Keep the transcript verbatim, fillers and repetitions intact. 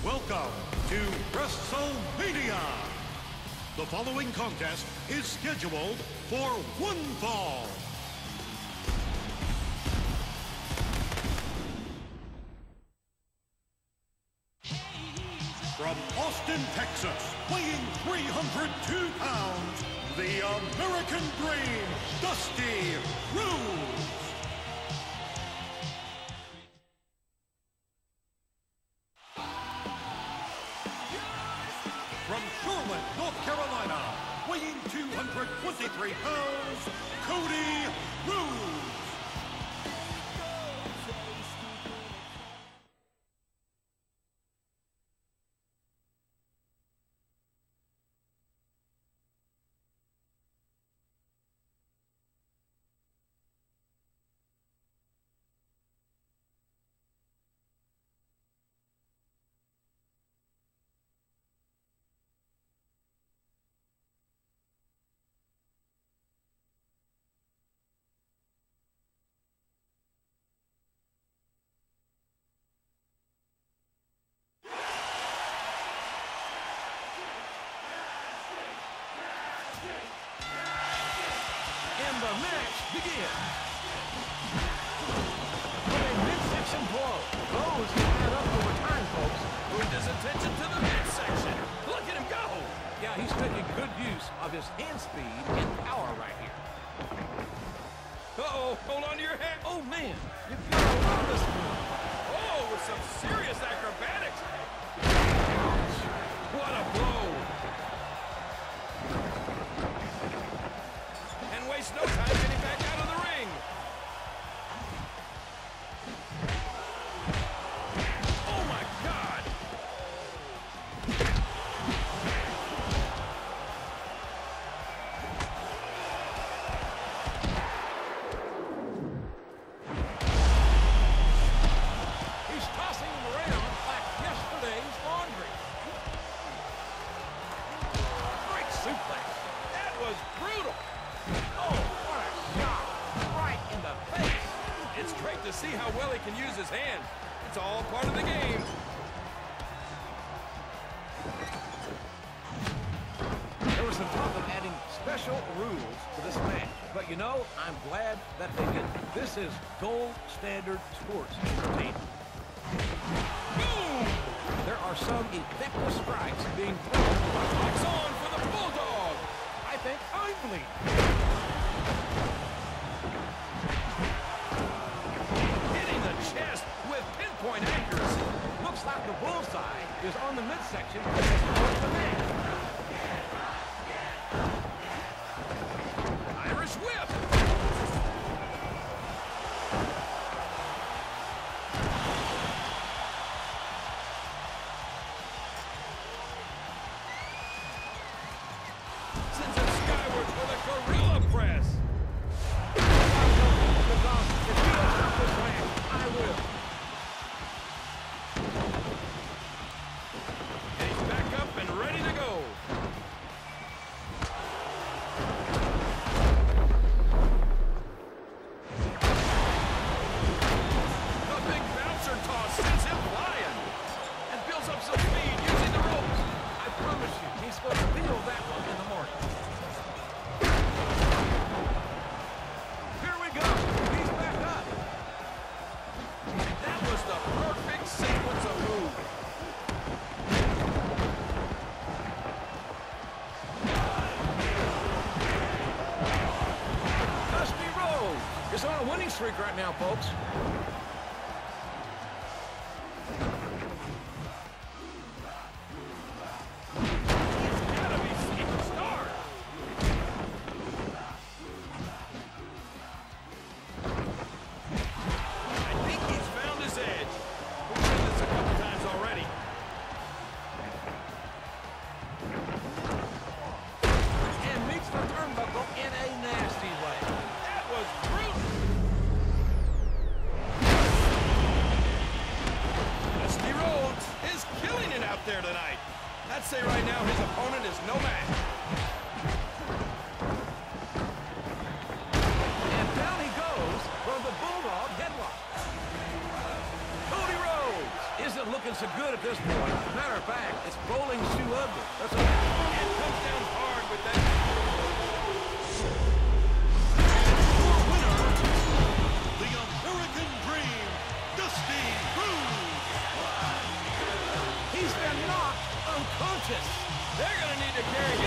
Welcome to WrestleMania! The following contest is scheduled for one fall. From Austin, Texas, weighing three hundred two pounds, the American Dream, Dusty Rhodes. From Charlotte, North Carolina, weighing two hundred twenty-three pounds, Cody Rhodes. The match begins. With a midsection blow. Those can add up over time, folks. Moved his attention to the midsection. Look at him go. Yeah, he's making good use of his hand speed and power right here. Uh-oh, hold on to your hat. Oh, man. You've got a lot of this move. Oh, with some serious acrobatics. What a blow. And waste no time getting back out of the ring. Oh, my God. He's tossing him around like yesterday's laundry. Great suplex. That was brutal. Oh, what a shot. Right in the face. It's great to see how well he can use his hands. It's all part of the game. There was some talk of adding special rules to this match. But you know, I'm glad that they didn't. This is gold standard sports entertainment. Boom! There are some effective strikes being thrown. Strikes on for the Bulldog. I think I'm bleeding. Hitting the chest with pinpoint accuracy. Looks like the bullseye is on the midsection of the man. Irish whip. Sends it skyward for the gorilla press. Because if you don't stop this match, I will. And he's back up and ready to go. The big bouncer toss sends him flying and builds up some speed using the ropes. I promise you, he's going to feel that one in the morning. Here we go. He's back up. That was the perfect sequence of moves. Dusty Rhodes is on a winning streak right now, folks. He's gotta be seeing stars. I think he's found his edge. We've seen this a couple times already. And meets the turnbuckle in a nasty way. That was brutal. Dusty Rhodes is killing it out there tonight. I'd say right now his opponent is no match. And down he goes from the Bulldog headlock. Cody Rhodes isn't looking so good at this point. Matter of fact, it's bowling shoe ugly. That's a... And comes down hard with that. Your winner, the American Dream, Dusty Rhodes. He's been knocked unconscious. They're going to need to carry